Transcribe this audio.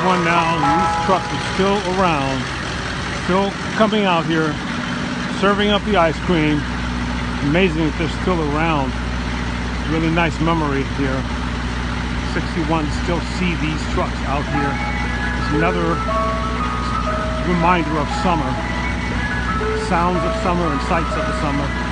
one now, and these trucks are still around, still coming out here, serving up the ice cream. Amazing that they're still around. Really nice memory here. 61 still see these trucks out here. It's another reminder of summer. Sounds of summer and sights of the summer.